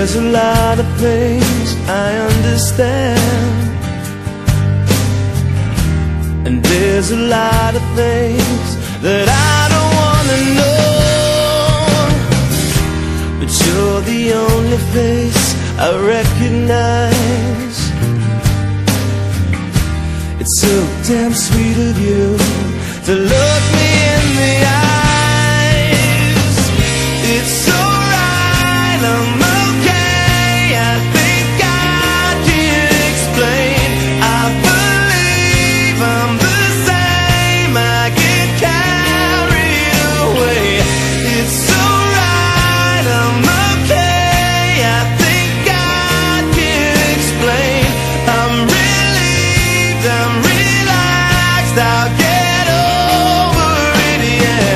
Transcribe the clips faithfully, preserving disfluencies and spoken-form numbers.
There's a lot of things I understand, and there's a lot of things that I don't wanna know. But you're the only face I recognize. It's so damn sweet of you to look me in the eyes. It's so right, I'm okay. I think I can explain. I believe I'm the same. I get carried away. It's so right, I'm okay. I think I can explain. I'm relieved, I'm relaxed. I'll get over it, yeah.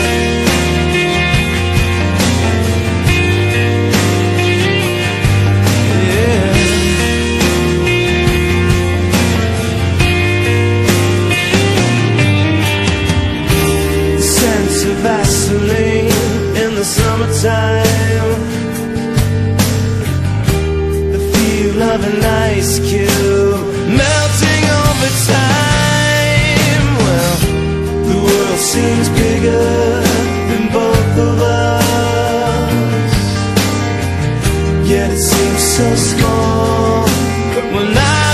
Vaseline in the summertime, the feel of an ice cube melting over time. Well, the world seems bigger than both of us, yet it seems so small when I